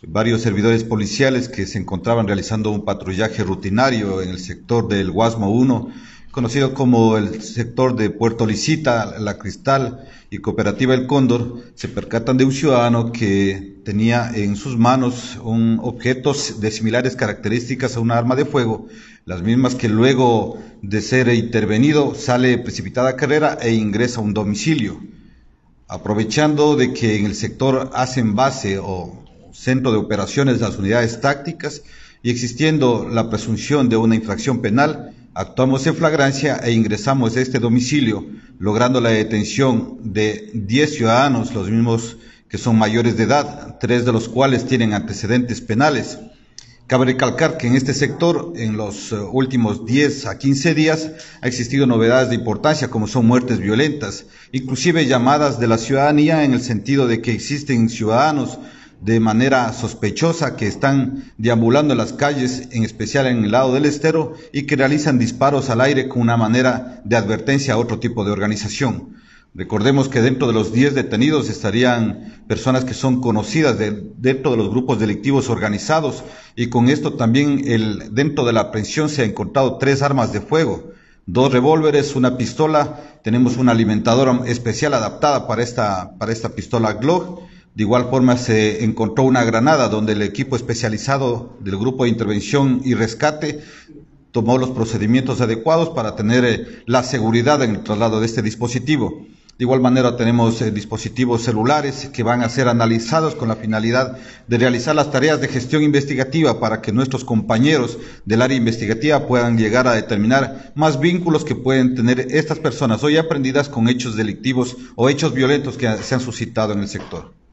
varios servidores policiales que se encontraban realizando un patrullaje rutinario en el sector del Guasmo 1, conocido como el sector de Puerto Licita, La Cristal y Cooperativa El Cóndor, se percatan de un ciudadano que tenía en sus manos un objeto de similares características a un arma de fuego, las mismas que luego de ser intervenido sale precipitada a carrera e ingresa a un domicilio. Aprovechando de que en el sector hacen base o centro de operaciones las unidades tácticas y existiendo la presunción de una infracción penal, actuamos en flagrancia e ingresamos a este domicilio, logrando la detención de 10 ciudadanos, los mismos que son mayores de edad, 3 de los cuales tienen antecedentes penales. Cabe recalcar que en este sector, en los últimos 10 a 15 días, ha existido novedades de importancia, como son muertes violentas, inclusive llamadas de la ciudadanía en el sentido de que existen ciudadanos de manera sospechosa que están deambulando en las calles, en especial en el lado del estero, y que realizan disparos al aire con una manera de advertencia a otro tipo de organización. Recordemos que dentro de los 10 detenidos estarían personas que son conocidas dentro de los grupos delictivos organizados, y con esto también dentro de la aprehensión se han encontrado 3 armas de fuego, 2 revólveres, una pistola, tenemos una alimentadora especial adaptada para esta pistola Glock. De igual forma se encontró una granada donde el equipo especializado del Grupo de Intervención y Rescate tomó los procedimientos adecuados para tener la seguridad en el traslado de este dispositivo. De igual manera tenemos dispositivos celulares que van a ser analizados con la finalidad de realizar las tareas de gestión investigativa para que nuestros compañeros del área investigativa puedan llegar a determinar más vínculos que pueden tener estas personas hoy aprendidas con hechos delictivos o hechos violentos que se han suscitado en el sector.